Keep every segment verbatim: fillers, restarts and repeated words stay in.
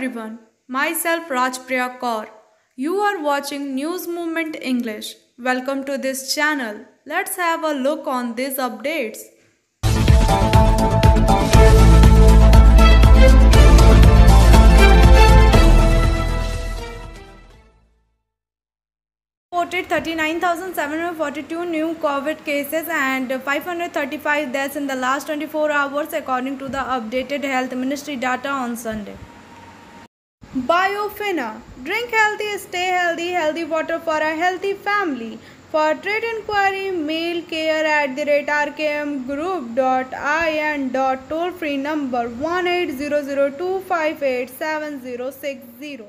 everyone, myself Rajpriya Kaur. You are watching News Movement English. Welcome to this channel. Let's have a look on these updates. Reported thirty-nine thousand seven hundred forty-two new COVID cases and five hundred thirty-five deaths in the last twenty-four hours according to the updated Health Ministry data on Sunday. Biofina. Drink healthy, stay healthy, healthy water for a healthy family. For trade inquiry, mail care at the rate r k m group dot i n dot toll free number one eight zero zero two five eight seven zero six zero.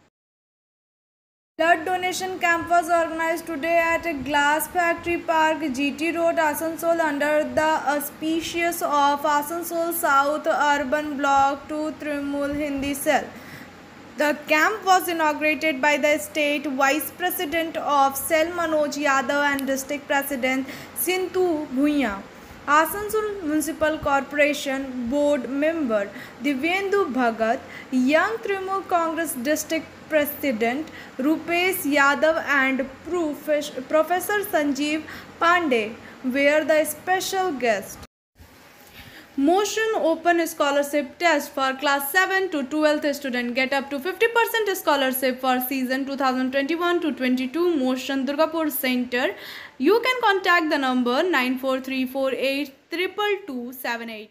Blood donation camp was organized today at a Glass Factory Park, G T Road, Asansol under the auspices of Asansol South Urban Block two Trinamool Hindi Cell. The camp was inaugurated by the State Vice President of Cell Manoj Yadav and District President Sintu Bhuiya. Asansol Municipal Corporation Board Member Divyendu Bhagat, Young Trinamool Congress District President Rupesh Yadav and Professor Sanjeev Pandey were the special guests. Motion Open Scholarship Test for Class seven to twelfth student. Get up to fifty percent scholarship for season twenty twenty-one to twenty-two. Motion Durgapur Center. You can contact the number nine four three four eight two two two seven eight.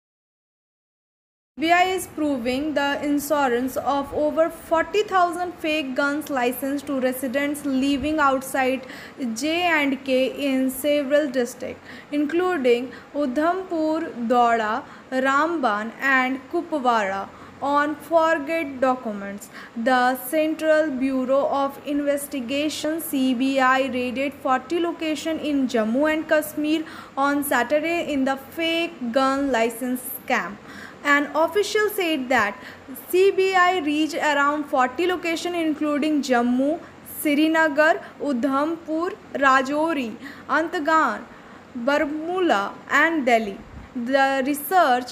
C B I is proving the insurance of over forty thousand fake guns licensed to residents living outside J and K in several districts, including Udhampur, Doda, Ramban and Kupwara, on forged documents. The Central Bureau of Investigation C B I raided forty locations in Jammu and Kashmir on Saturday in the fake gun license scam. An official said that C B I reached around forty locations including Jammu, Srinagar, Udhampur, Rajouri, Antgan, Baramulla and Delhi. The research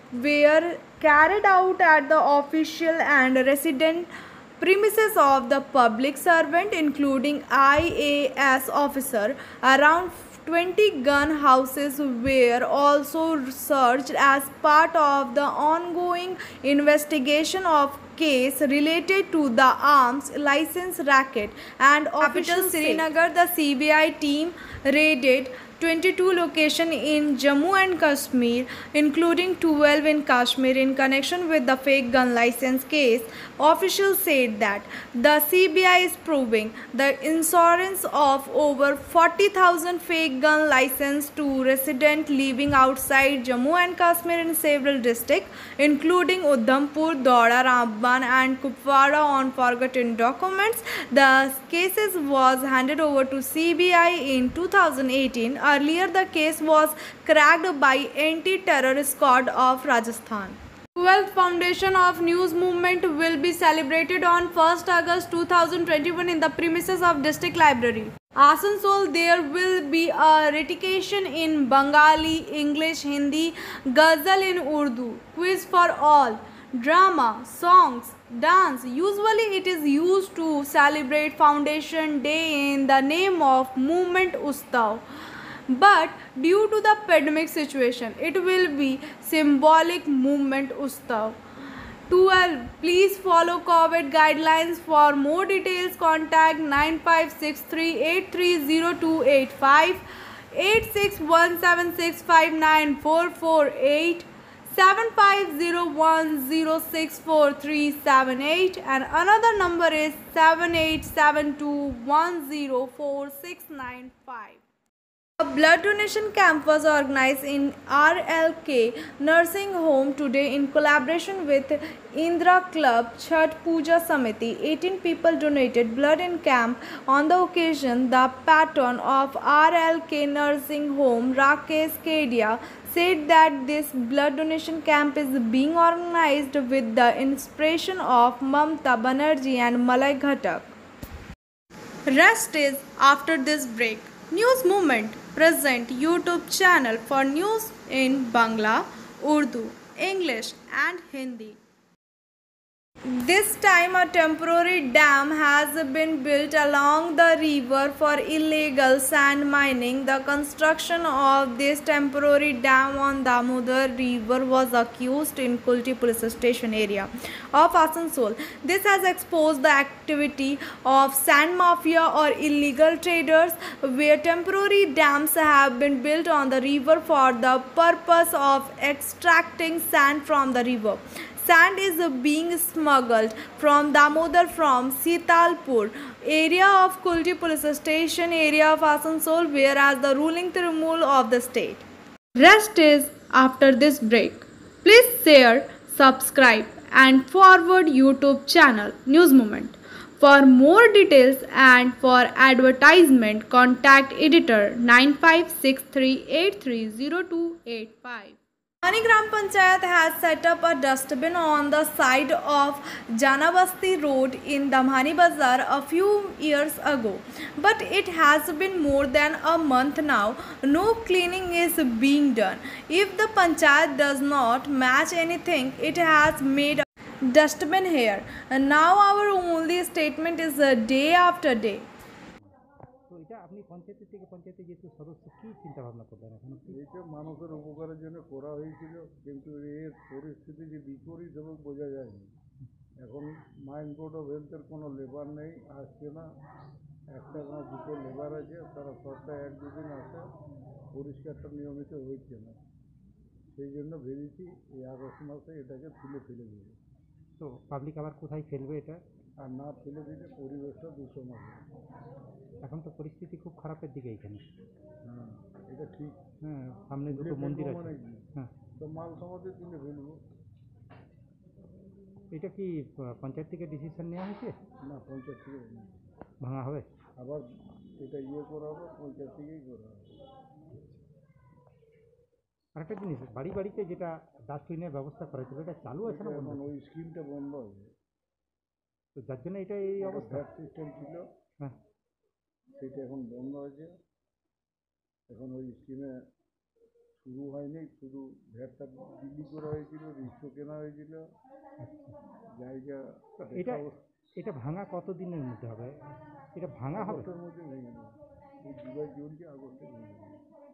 were carried out at the official and resident premises of the public servant including I A S officer. Around twenty gun houses were also searched as part of the ongoing investigation of case related to the arms license racket and capital Srinagar. The C B I team raided twenty-two locations in Jammu and Kashmir, including twelve in Kashmir, in connection with the fake gun license case. Officials said that the C B I is proving the insurance of over forty thousand fake gun licenses to residents living outside Jammu and Kashmir in several districts, including Udhampur, Doda, Ramban and Kupwara, on forgotten documents. The cases was handed over to C B I in two thousand eighteen. Earlier, the case was cracked by Anti-Terror Squad of Rajasthan. twelfth Foundation of News Movement will be celebrated on first August two thousand twenty-one in the premises of District Library, Asansol. There will be a recitation in Bengali, English, Hindi, Ghazal in Urdu, quiz for all, drama, songs, dance. Usually it is used to celebrate Foundation Day in the name of Movement Ustav. But due to the pandemic situation, it will be symbolic Movement Ustav. twelve. Please follow COVID guidelines. For more details, contact nine five six three eight three zero two eight five, eight six one seven six five nine four four eight, seven five zero one zero six four three seven eight, and another number is seven eight seven two one zero four six nine five. A blood donation camp was organized in R L K Nursing Home today in collaboration with Indra Club Chhat Puja Samiti. eighteen people donated blood in camp. On the occasion, the patron of R L K Nursing Home, Rakesh Kedia, said that this blood donation camp is being organized with the inspiration of Mamta Banerjee and Malay Ghatak. Rest is after this break. News Movement present YouTube channel for news in Bangla, Urdu, English and Hindi. This time a temporary dam has been built along the river for illegal sand mining. The construction of this temporary dam on Damodar River was accused in Kulti police station area of Asansol. This has exposed the activity of sand mafia or illegal traders, where temporary dams have been built on the river for the purpose of extracting sand from the river. Sand is being smuggled from Damodar from Sitalpur area of Kulti police station area of Asansol, whereas the ruling Trinamool of the state. Rest is after this break. Please share, subscribe and forward YouTube channel News Moment. For more details and for advertisement, contact editor nine five six three eight three zero two eight five. Bhamani Gram Panchayat has set up a dustbin on the side of Janabasti Road in Damhani Bazar a few years ago, but it has been more than a month now. No cleaning is being done. If the Panchayat does not match anything, it has made a dustbin here. And now our only statement is a day after day. তো এটা আপনি পঞ্চায়েত থেকে পঞ্চায়েতে যেহেতু সদস্য কী চিন্তা ভাবনা করলেন এখন? এটা মানুষের উপকারের জন্য করা হয়েছিল, কিন্তু এর পরিস্থিতি যে বিপরীত এবং বোঝা যায়নি। এখন মাইন বোর্ড অফ হেলথের কোনো লেবার নেই, আসছে না। একটা না দুটো লেবার আছে, তারা সপ্তাহে এক দুদিন আসে, পরিষ্কারটা নিয়মিত হচ্ছে না। সেই জন্য ভেবেছি এই আগস্ট মাসে এটাকে তুলে ফেলে দেবে। তো পাবলিক আবার কোথায় ফেলবে এটা? আর না ফেলে দিলে পরিবেশটা দূষণ হবে। এখন তো পরিস্থিতি খুব খারাপের দিকে এখানে। হ্যাঁ, এটা ঠিক। হ্যাঁ, সামনে দুটো মন্দির আছে। হ্যাঁ, তো মাল সমাজে তুলে ফেলবো। এটা কি পঞ্চায়েত থেকে ডিসিশন নেওয়া হয়েছে? না, পঞ্চায়েত থেকে ভাঙা হবে, আবার এটা ইয়ে করা হবে, পঞ্চায়েত থেকেই করা হবে। আরেকটা জিনিস, বাড়ি বাড়িতে যেটা ডাস্টবিনের ব্যবস্থা করা ছিল, এটা চালু আছে না? এখন ওই স্কিমটা বন্ধ হবে, তো যার জন্য এটা এই অবস্থা। ভ্যাট সিস্টেম ছিল, হ্যাঁ, সেটা এখন বন্ধ হয়েছে। এখন ওই স্কিমে শুরু হয়নি, শুধু ভ্যাটটা বিলি করা হয়েছিল, রিক্সো কেনা হয়েছিল জায়গা। এটা এটা ভাঙা কত দিনের মধ্যে হবে? এটা ভাঙা হবে আগস্টের মধ্যে ভেঙে যাবে, এই জুলাই চলছে, আগস্টে ভেঙে যাবে।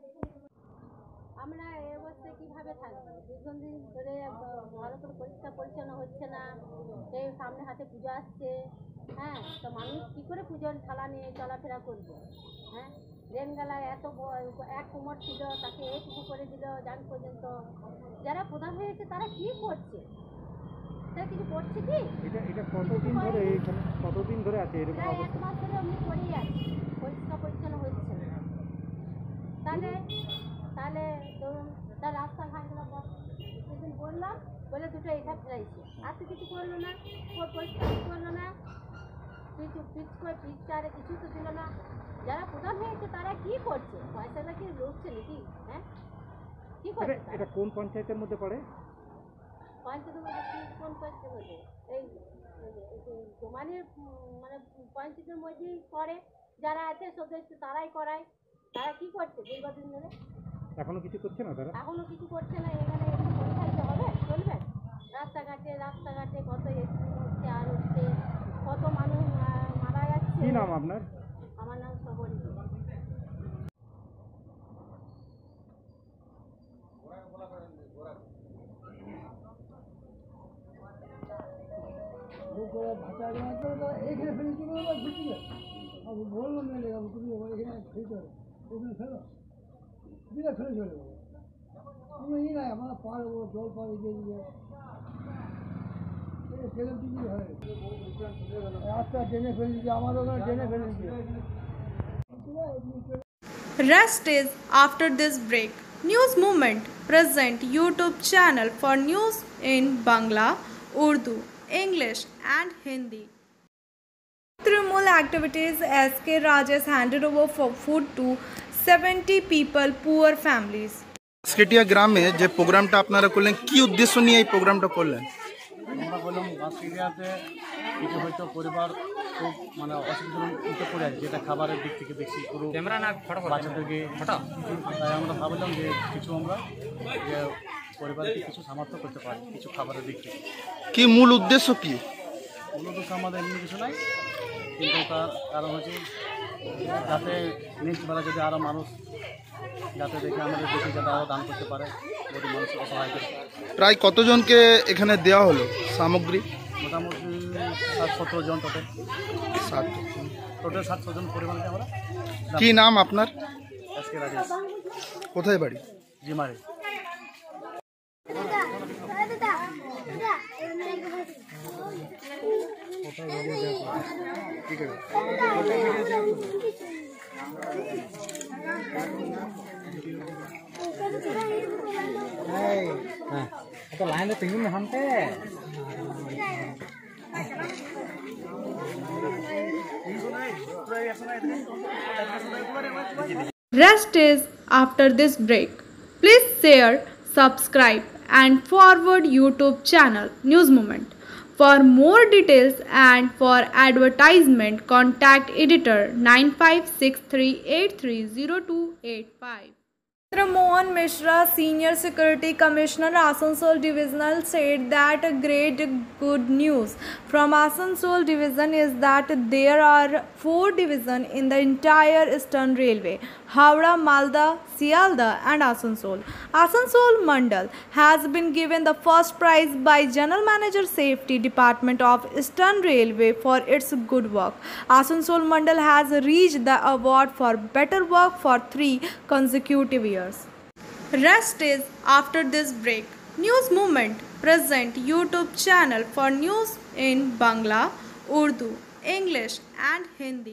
আমরা এই অবস্থায় কীভাবে থাকবো? দীর্ঘদিন ধরে ভালো করে পরিষ্কার পরিচ্ছন্ন হচ্ছে না। এই সামনে হাতে পুজো আসছে, হ্যাঁ, তো মানুষ কী করে পুজোর থালা নিয়ে চলাফেরা করবে? হ্যাঁ, রেনগালায় এত এক কোমর ছিল, তাকে এইটুকু করে দিল যান পর্যন্ত। যারা প্রধান হয়েছে তারা কী করছে? তারা কিছু করছে কি? এটা এটা কতদিন ধরে এইখানে কতদিন ধরে আছে এরকম প্রায় এক অবস্থা? মাস ধরে এমনি করেই আছে, পরিষ্কার পরিচ্ছন্ন হচ্ছে না। তাহলে তাহলে ধরুন তার রাস্তাঘাটগুলো সেদিন বললাম, বলে দুটো এটা ফেলাইছে, আর তো কিছু করলো না, পরিষ্কার করলো না, কিছু পিচ করে পিচটারে কিছু তো দিল না। যারা প্রধান হয়েছে তারা কি করছে? পয়সাটা কি রুখছে নাকি? হ্যাঁ, কী করছে? এটা কোন পঞ্চায়েতের মধ্যে পড়ে? পঞ্চায়েতের মধ্যে কি কোন পঞ্চায়েতের মধ্যে? এই জমানের মানে পঞ্চায়েতের মধ্যেই করে, যারা আছে সদস্য তারাই করায়। তারা কি করছে দীর্ঘদিন ধরে? এখনো কিছু করছে না তারা? এখনো কিছু করছে না। এখানে একটু পঞ্চায়েতে হবে, চলবে? রাস্তাঘাটে রাস্তাঘাটে কত অ্যাক্সিডেন্ট হচ্ছে, আর হচ্ছে কত মানুষ মারা যাচ্ছে। কী নাম আপনার? আমার নাম সবরী। বললাম না তুমি এখানে ফেলতে ওখানে ফেলো, দিলে ফেলে চলে যাবো। তুমি ই নাই আমরা পারবো, জল পানি দিয়ে দিলে ফেলে দিলেই হয়। রাস্তা টেনে ফেলে দিচ্ছে, আমার ওখানে টেনে ফেলে দিচ্ছে। Rest is after this break. News Movement present YouTube channel for news in Bangla, Urdu, English and Hindi. Trinamool activities, S K Rajesh handed over for food to seventy people, poor families. বাঁশকেটিয়া গ্রামে যে প্রোগ্রামটা আপনারা করলেন, কি উদ্দেশ্য নিয়ে এই প্রোগ্রামটা করলেন? আমরা বললাম বাঁশকেটিয়াতে কিছু হয়তো পরিবার খুব মানে অসুবিধার মধ্যে পড়ে আছে, যেটা খাবারের দিক থেকে দেখছি পুরো বাচ্চাদেরকে, তাই আমরা ভাবলাম যে কিছু আমরা যে পরিবারকে কিছু সামর্থ্য করতে পারি কিছু খাবারের দিক থেকে। কি মূল উদ্দেশ্য কি? মূলত আমাদের এমনি কিছু নাই, কিন্তু তার কারণ হচ্ছে যাতে নেক্সট বেলা যদি আরও মানুষ যাতে দেখে আমাদের দেখে যাতে আরও দান করতে পারে, যদি মানুষ অসহায় করে। প্রায় কতজনকে এখানে দেওয়া হলো সামগ্রী? মোটামুটি সাত সতেরো জন টোটাল সাত টোটাল সাত জন পরিমাণকে আমরা। কি নাম আপনার? আজকে রাজেশ, কোথায় বাড়ি? জিমারে। লাইনে তিন হামতে Rest is after this break. Please share, subscribe and forward YouTube channel News Moment. For more details and for advertisement, contact editor nine five six three eight three zero two eight five. Mohan Mishra, Senior Security Commissioner, Asansol Divisional, said that great good news from Asansol Division is that there are four divisions in the entire Eastern Railway: Howrah, Malda, Sialda and Asansol. Asansol Mandal has been given the first prize by General Manager Safety Department of Eastern Railway for its good work. Asansol Mandal has reached the award for better work for three consecutive years. Rest is after this break. News Movement present YouTube channel for news in Bangla, Urdu, English and Hindi.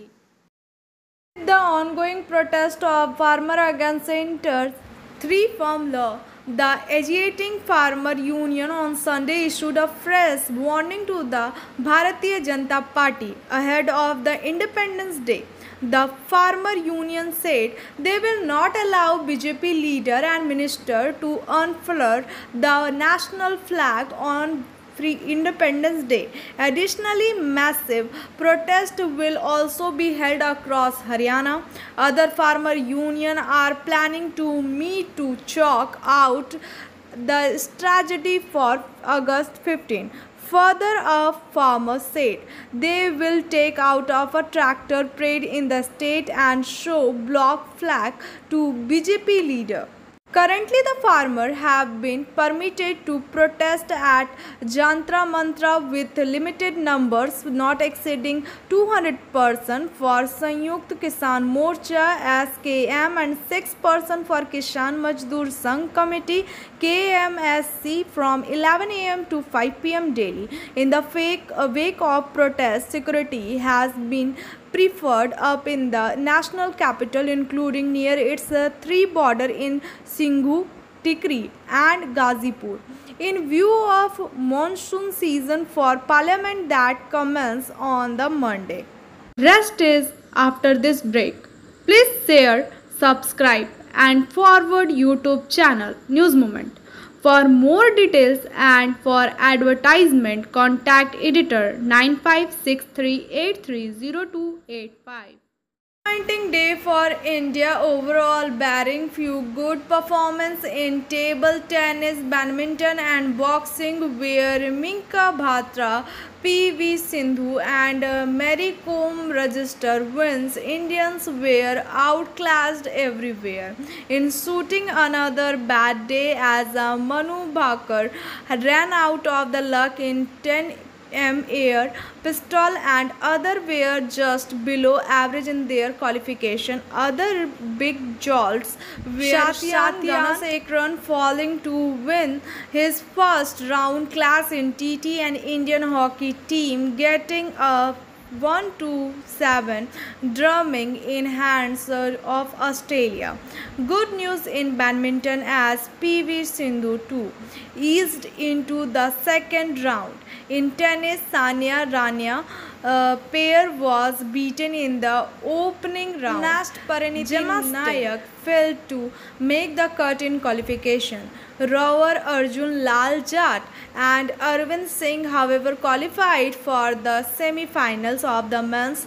The ongoing protest of farmer against Centre's three-farm law, the agitating farmer union on Sunday issued a fresh warning to the Bharatiya Janata Party ahead of the Independence Day. The farmer union said they will not allow B J P leader and minister to unfurl the national flag on Free Independence Day. Additionally, massive protest will also be held across Haryana. Other farmer unions are planning to meet to chalk out the strategy for August fifteenth. Further, a farmer said they will take out of a tractor parade in the state and show bloc flag to B J P leader. Currently, the farmers have been permitted to protest at Jantra Mantra with limited numbers not exceeding two hundred persons for Sanyukt Kisan Morcha S K M and six persons for Kisan Mazdoor Sangh Committee K M S C from eleven a m to five p m daily. In the fake, uh, wake of protest, security has been preferred up in the national capital, including near its uh, three border in Singhu, Tikri and Gazipur, in view of monsoon season for parliament that commences on the Monday. Rest is after this break. Please share, subscribe and forward YouTube channel News Moment. For more details and for advertisement, contact editor nine five six three eight three zero two eight five. Disappointing day for India overall, barring few good performance in table tennis, badminton and boxing, where Minka Batra, P V Sindhu and uh, Mary Kom register wins. Indians were outclassed everywhere. In shooting, another bad day as uh, Manu Bhaker ran out of the luck in ten m air pistol and other were just below average in their qualification. Other big jolts were Satyanasekran falling to win his first round class in T T and Indian hockey team getting a one to seven drumming in hands of Australia. Good news in badminton as P V Sindhu too eased into the second round. In tennis, Sania Rania uh, pair was beaten in the opening round. Last Pariniti Nayak failed to make the cut in qualification. Rower Arjun Lal Jat and Arvind Singh, however, qualified for the semi-finals of the men's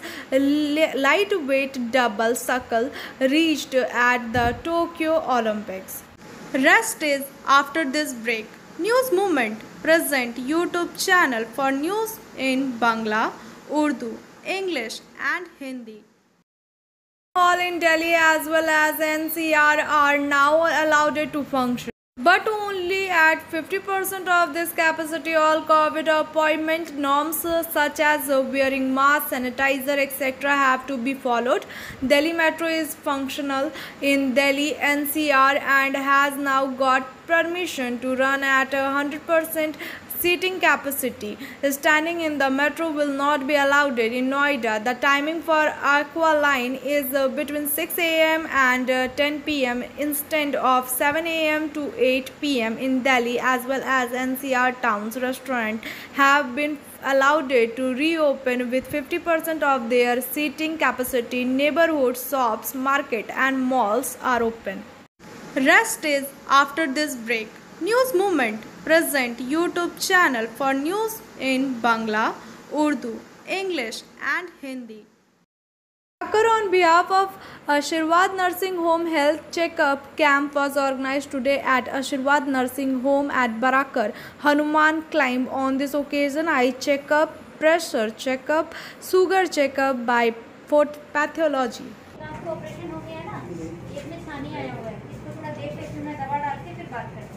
lightweight double scull reached at the Tokyo Olympics. Rest is after this break. News Movement present YouTube channel for news in Bangla, Urdu, English and Hindi. All in Delhi as well as N C R are now allowed to function, but only at fifty percent of this capacity. All COVID appointment norms such as wearing mask, sanitizer, et cetera have to be followed. Delhi Metro is functional in Delhi N C R and has now got permission to run at one hundred percent seating capacity. Standing in the metro will not be allowed in Noida. The timing for Aqua Line is uh, between six A M and uh, ten P M instead of seven A M to eight P M in Delhi, as well as N C R towns. Restaurants have been allowed to reopen with fifty percent of their seating capacity. Neighborhood shops, market and malls are open. Rest is after this break. News Movement present YouTube channel for news in Bangla, Urdu, English and Hindi. On behalf of Ashirwad Nursing Home, health checkup camp was organized today at Ashirwad Nursing Home at Barakar, Hanuman Climb. On this occasion, eye checkup, pressure checkup, sugar checkup by foot pathology. आपको operation हो गया ना, ये में छानी आया हुआ है, इसको थोड़ा देख के इसमें दवा डाल के फिर बात करें।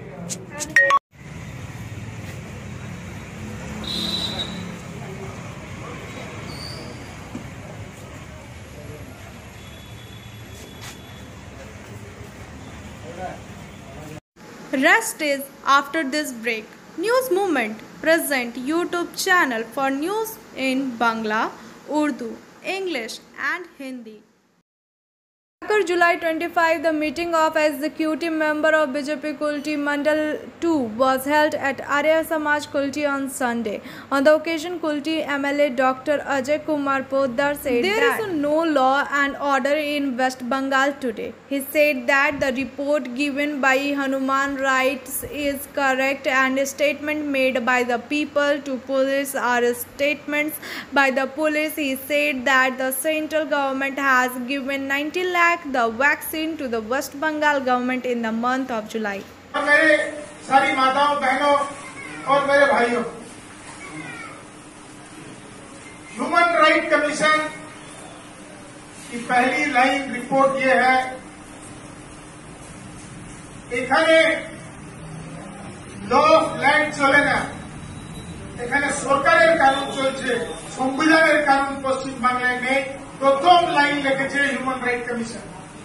Rest is after this break. News Movement present YouTube channel for news in Bangla, Urdu, English and Hindi. July twenty-fifth, the meeting of executive member of B J P Kulti Mandal two was held at Arya Samaj Kulti on Sunday. On the occasion, Kulti M L A Doctor Ajay Kumar Poddar said there that is no law and order in West Bengal today. He said that the report given by Human Rights is correct and statement made by the people to police are statements by the police. He said that the central government has given ninety lakh the vaccine to the West Bengal government in the month of July. मेरे सारी माताओं बहनों और मेरे भाइयों, human right commission की पहली line report ये है, এখানে ল অফ ল্যান্ড চলে না, এখানে সরকারের কানুন চলছে, সংবিধানের কানুন পশ্চিমবাংলায় নেই। প্রথম লাইন লিখেছে হিউম্যান রাইট কমিশন।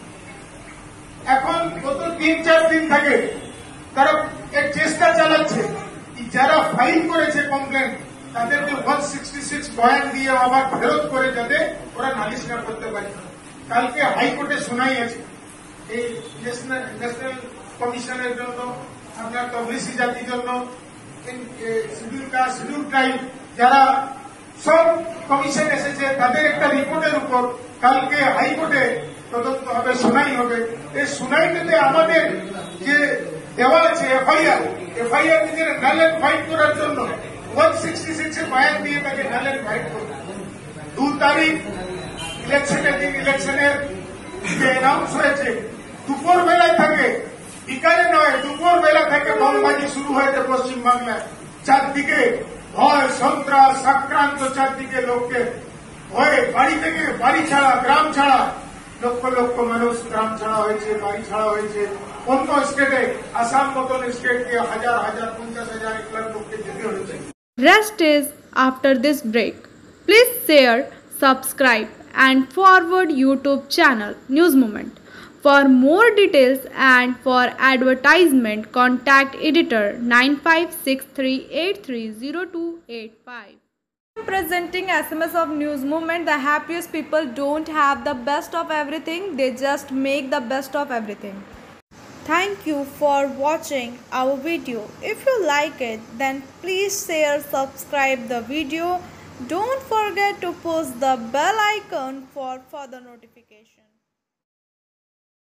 এখন গত তিন চার দিন থেকে তারা এক চেষ্টা চালাচ্ছে যারা ফাইল করেছে কমপ্লেন তাদেরকে ওয়ান সিক্সটি সিক্স বয়ান দিয়ে আবার ফেরত করে যাতে ওরা নালিশ না করতে পারে। কালকে হাইকোর্টে শোনাই আছে এই ন্যাশনাল ন্যাশনাল কমিশনের জন্য, আপনার ওবিসি জাতির জন্য, শিডিউল কাস্ট, শিডিউল ট্রাইব যারা সব কমিশন এসেছে তাদের একটা রিপোর্টের উপর কালকে হাইকোর্টে তদন্ত হবে, শুনাই হবে। এই শুনাইতে আমাদের যে দেওয়া আছে এফআইআর, এফআইআর নিজের নাল এন্ড হোয়াইট করার জন্য ওয়ান সিক্সটি সিক্স এর বয়ান দিয়ে তাকে নাল এন্ড হোয়াইট করবে। দু তারিখ ইলেকশনের দিন ইলেকশনের যে অ্যানাউন্স হয়েছে দুপুর বেলায় থাকে, বিকালে নয় দুপুর বেলা থেকে বমবাজি শুরু হয়েছে পশ্চিমবাংলায়। চারদিকে ভয় সন্ত্রাস আক্রান্ত, চারদিকে লোককে ভয়ে বাড়ি থেকে বাড়ি ছাড়া, গ্রাম ছাড়া, লক্ষ লক্ষ মানুষ গ্রাম ছাড়া হয়েছে, বাড়ি ছাড়া হয়েছে। অন্য স্টেটে আসাম মতন স্টেটকে হাজার হাজার পঞ্চাশ হাজার এক লাখ লোককে যেতে হয়েছে। Rest is after this break. Please share, subscribe and forward YouTube channel News Movement. For more details and for advertisement, contact editor nine five six three eight three zero two eight five. Presenting S M S of News Movement. The happiest people don't have the best of everything, they just make the best of everything. Thank you for watching our video. If you like it, then please share, subscribe the video. Don't forget to push the bell icon for further notification.